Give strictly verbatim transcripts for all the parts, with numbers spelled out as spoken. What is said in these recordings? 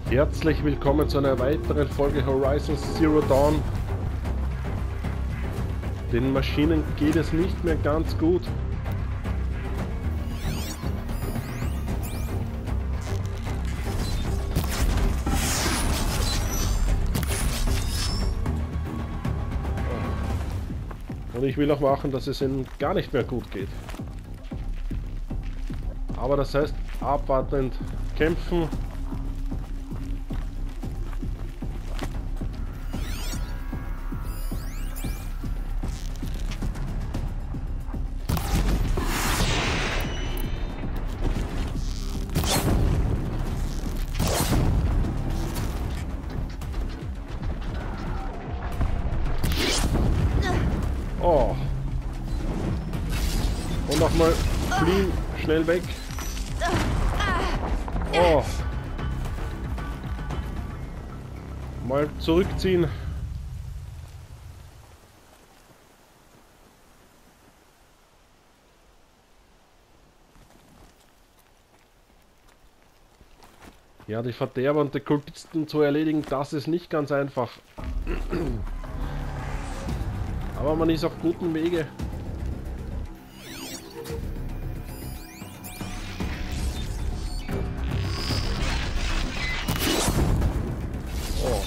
Herzlich willkommen zu einer weiteren Folge Horizon Zero Dawn. Den Maschinen geht es nicht mehr ganz gut. Und ich will auch machen, dass es ihnen gar nicht mehr gut geht. Aber das heißt, abwartend kämpfen. Oh. Und nochmal fliehen, schnell weg. Oh. Mal zurückziehen. Ja, die Verderber und die Kultisten zu erledigen, das ist nicht ganz einfach. Aber man ist auf gutem Wege. Oh.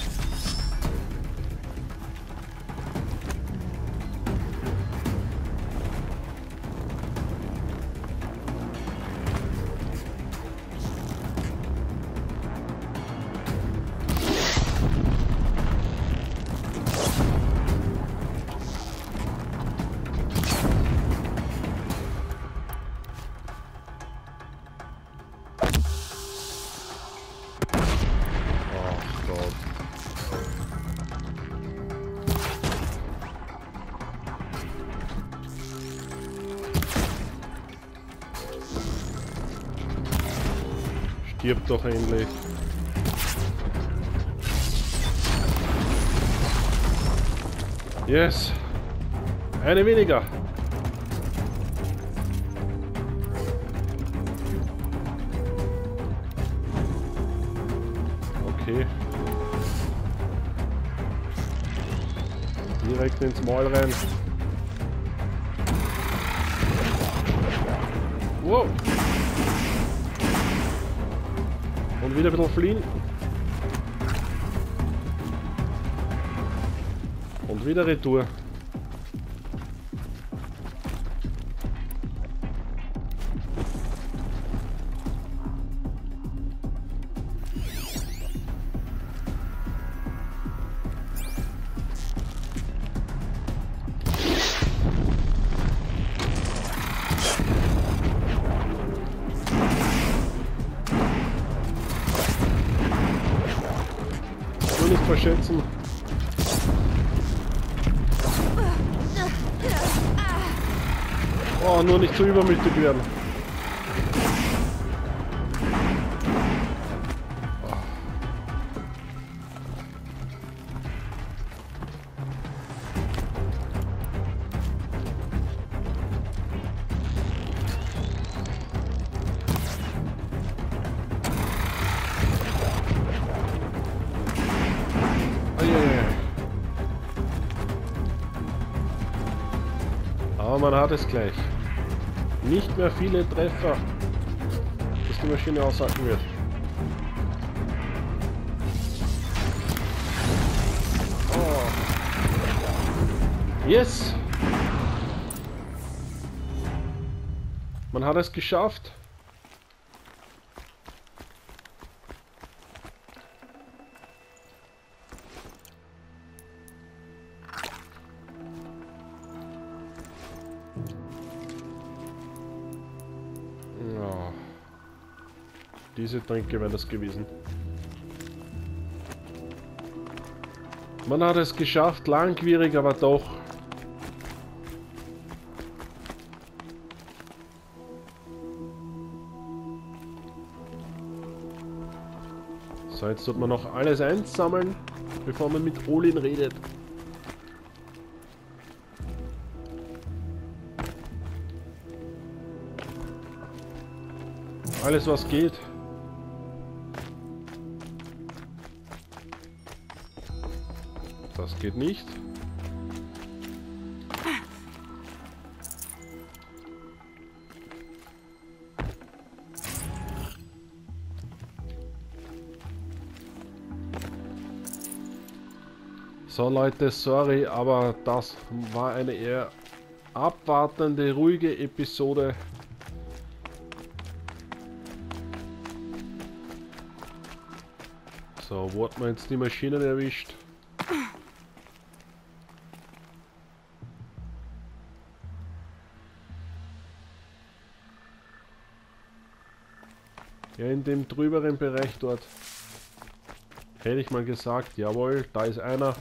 Stirb doch endlich. Yes. Eine weniger. Okay. Direkt ins Maul rein. Wow. Und wieder ein bisschen fliehen. Und wieder Retour. Nicht verschätzen. Oh, nur nicht zu übermütig werden. Aber man hat es gleich. Nicht mehr viele Treffer, dass die Maschine aushalten wird. Oh. Yes! Man hat es geschafft. Ja. Diese Tränke wären das gewesen. Man hat es geschafft, langwierig, aber doch. So, jetzt sollte man noch alles einsammeln, bevor man mit Olin redet. Alles was geht. Das geht nicht. So Leute, sorry, aber das war eine eher abwartende, ruhige Episode. So, wo hat man jetzt die Maschinen erwischt? Ja, in dem drüberen Bereich dort. Hätte ich mal gesagt, jawohl, da ist einer.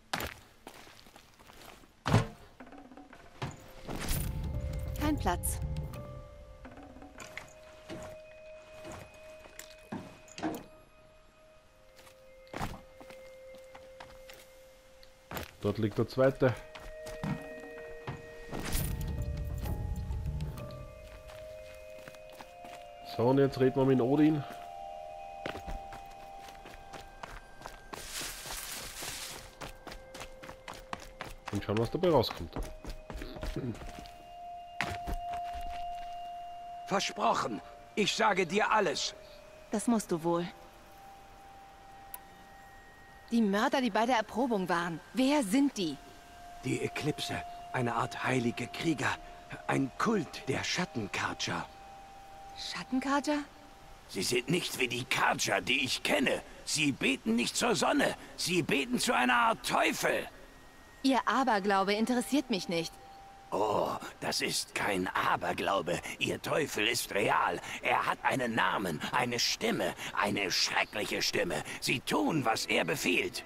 Kein Platz. Dort liegt der zweite. So, und jetzt reden wir mit Odin. Und schauen, was dabei rauskommt. Versprochen. Ich sage dir alles. Das musst du wohl. Die Mörder, die bei der Erprobung waren. Wer sind die? Die Eklipse. Eine Art heilige Krieger. Ein Kult der Schattenkarcher. Schattenkarcher? Sie sind nicht wie die Karcher, die ich kenne. Sie beten nicht zur Sonne. Sie beten zu einer Art Teufel. Ihr Aberglaube interessiert mich nicht. Oh, das ist kein Aberglaube. Ihr Teufel ist real. Er hat einen Namen, eine Stimme, eine schreckliche Stimme. Sie tun, was er befiehlt.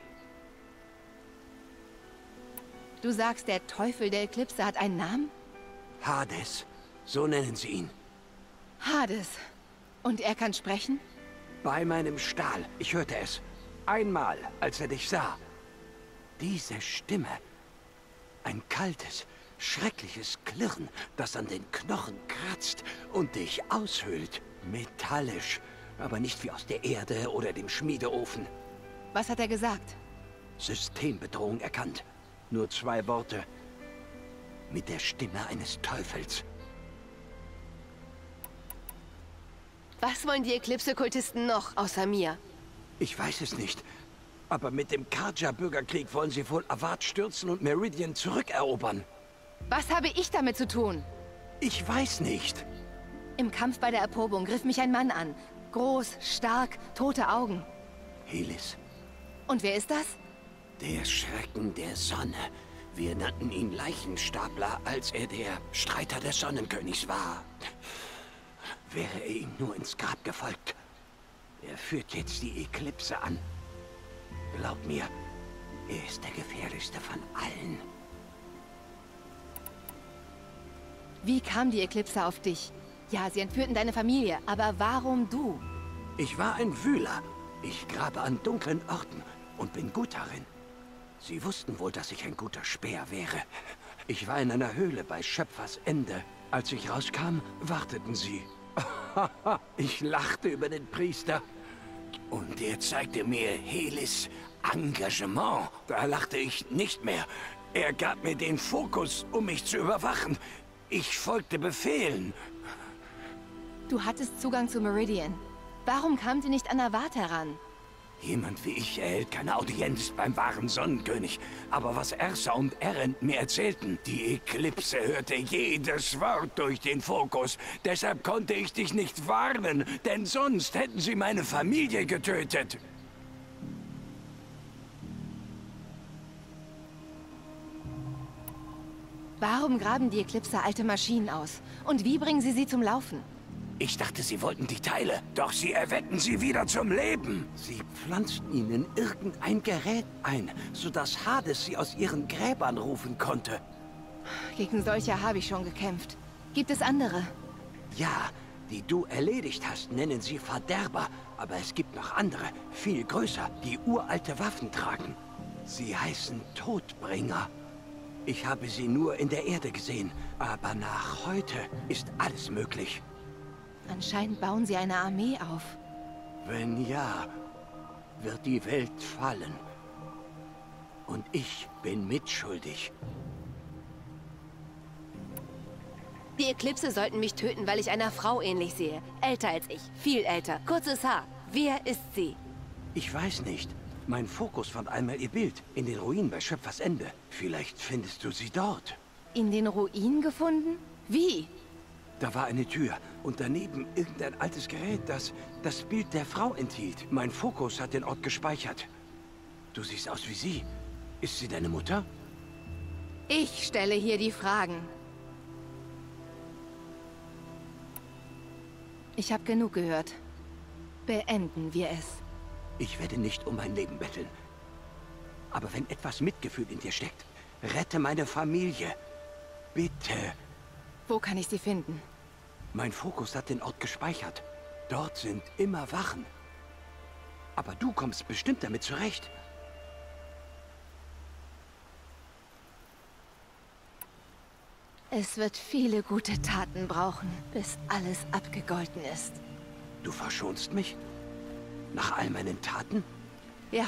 Du sagst, der Teufel der Eklipse hat einen Namen? Hades, so nennen sie ihn. Hades. Und er kann sprechen? Bei meinem Stahl. Ich hörte es. Einmal, als er dich sah. Diese Stimme. Ein kaltes, schreckliches Klirren, das an den Knochen kratzt und dich aushöhlt. Metallisch, aber nicht wie aus der Erde oder dem Schmiedeofen. Was hat er gesagt? Systembedrohung erkannt. Nur zwei Worte. Mit der Stimme eines Teufels. Was wollen die Eklipse-Kultisten noch, außer mir? Ich weiß es nicht. Aber mit dem Karja-Bürgerkrieg wollen sie wohl Avad stürzen und Meridian zurückerobern. Was habe ich damit zu tun? Ich weiß nicht. Im Kampf bei der Erprobung griff mich ein Mann an. Groß, stark, tote Augen. Helis. Und wer ist das? Der Schrecken der Sonne. Wir nannten ihn Leichenstapler, als er der Streiter des Sonnenkönigs war. Wäre er ihm nur ins Grab gefolgt. Er führt jetzt die Eklipse an. Glaub mir, er ist der gefährlichste von allen. Wie kam die Eklipse auf dich? Ja, sie entführten deine Familie, aber warum du? Ich war ein Wühler. Ich grabe an dunklen Orten und bin gut darin. Sie wussten wohl, dass ich ein guter Späher wäre. Ich war in einer Höhle bei Schöpfers Ende. Als ich rauskam, warteten sie. Ich lachte über den Priester. Und er zeigte mir Helis Engagement. Da lachte ich nicht mehr. Er gab mir den Fokus, um mich zu überwachen. Ich folgte Befehlen. Du hattest Zugang zu Meridian. Warum kamt ihr nicht an Avad heran? Jemand wie ich erhält keine Audienz beim wahren Sonnenkönig. Aber was Ersa und Erend mir erzählten, die Eklipse hörte jedes Wort durch den Fokus. Deshalb konnte ich dich nicht warnen, denn sonst hätten sie meine Familie getötet. Warum graben die Eklipse alte Maschinen aus? Und wie bringen sie sie zum Laufen? Ich dachte, sie wollten die Teile, doch sie erweckten sie wieder zum Leben. Sie pflanzten ihnen irgendein Gerät ein, sodass Hades sie aus ihren Gräbern rufen konnte. Gegen solche habe ich schon gekämpft. Gibt es andere? Ja, die du erledigt hast, nennen sie Verderber. Aber es gibt noch andere, viel größer, die uralte Waffen tragen. Sie heißen Todbringer. Ich habe sie nur in der Erde gesehen, aber nach heute ist alles möglich. Anscheinend bauen sie eine Armee auf. Wenn ja, wird die Welt fallen. Und ich bin mitschuldig. Die Eklipse sollten mich töten, weil ich einer Frau ähnlich sehe. Älter als ich, viel älter, kurzes Haar. Wer ist sie? Ich weiß nicht. Mein Fokus fand einmal ihr Bild in den Ruinen bei Schöpfers Ende. Vielleicht findest du sie dort. In den Ruinen gefunden? Wie? Da war eine Tür und daneben irgendein altes Gerät, das das Bild der Frau enthielt. Mein Fokus hat den Ort gespeichert. Du siehst aus wie sie. Ist sie deine Mutter? Ich stelle hier die Fragen. Ich habe genug gehört. Beenden wir es. Ich werde nicht um mein Leben betteln. Aber wenn etwas Mitgefühl in dir steckt, rette meine Familie. Bitte. Wo kann ich sie finden? Mein Fokus hat den Ort gespeichert. Dort sind immer Wachen. Aber du kommst bestimmt damit zurecht. Es wird viele gute Taten brauchen, bis alles abgegolten ist. Du verschonst mich? Nach all meinen Taten? Ja.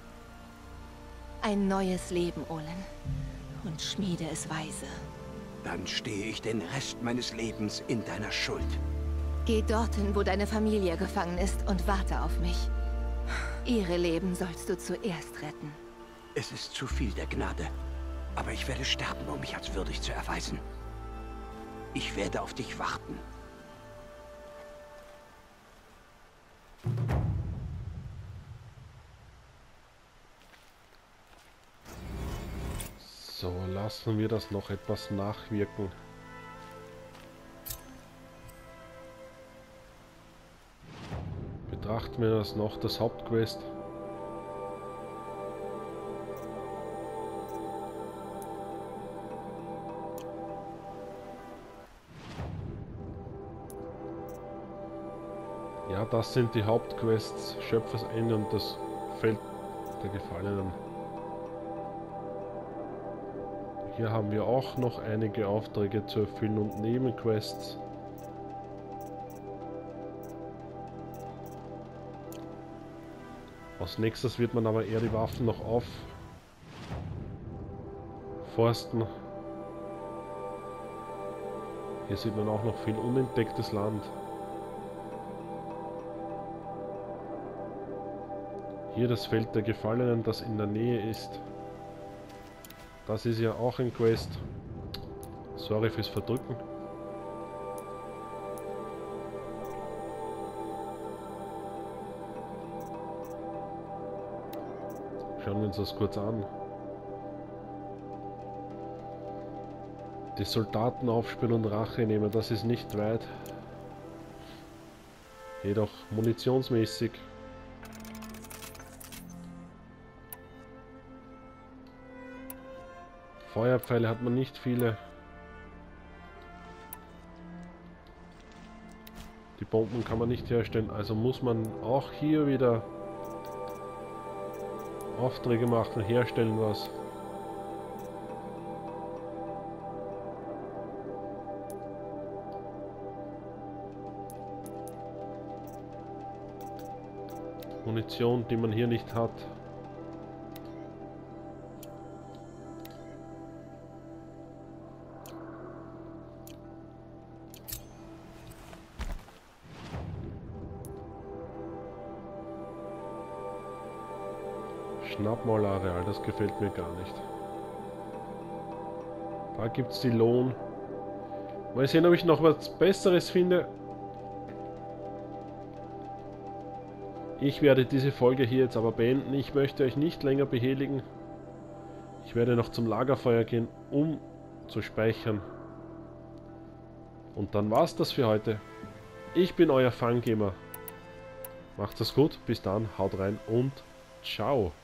Ein neues Leben, Olin. Und schmiede es weise. Dann stehe ich den Rest meines Lebens in deiner Schuld. Geh dorthin, wo deine Familie gefangen ist, und warte auf mich. Ihre Leben sollst du zuerst retten. Es ist zu viel der Gnade. Aber ich werde sterben, um mich als würdig zu erweisen. Ich werde auf dich warten. So, lassen wir das noch etwas nachwirken. Betrachten wir das noch, das Hauptquest. Ja, das sind die Hauptquests, Schöpfers Ende und das Feld der Gefallenen. Hier haben wir auch noch einige Aufträge zu erfüllen und Nebenquests. Als nächstes wird man aber eher die Waffen noch aufforsten. Hier sieht man auch noch viel unentdecktes Land. Hier das Feld der Gefallenen, das in der Nähe ist. Das ist ja auch ein Quest. Sorry fürs Verdrücken. Schauen wir uns das kurz an. Die Soldaten aufspüren und Rache nehmen, das ist nicht weit. Jedoch munitionsmäßig. Feuerpfeile hat man nicht viele. Die Bomben kann man nicht herstellen, also muss man auch hier wieder Aufträge machen, herstellen was. Munition, die man hier nicht hat. Schnappmalareal, das gefällt mir gar nicht. Da gibt es die Lohn. Mal sehen, ob ich noch was Besseres finde. Ich werde diese Folge hier jetzt aber beenden. Ich möchte euch nicht länger behelligen. Ich werde noch zum Lagerfeuer gehen, um zu speichern. Und dann war's das für heute. Ich bin euer Fangamer. Macht's es gut, bis dann, haut rein und ciao.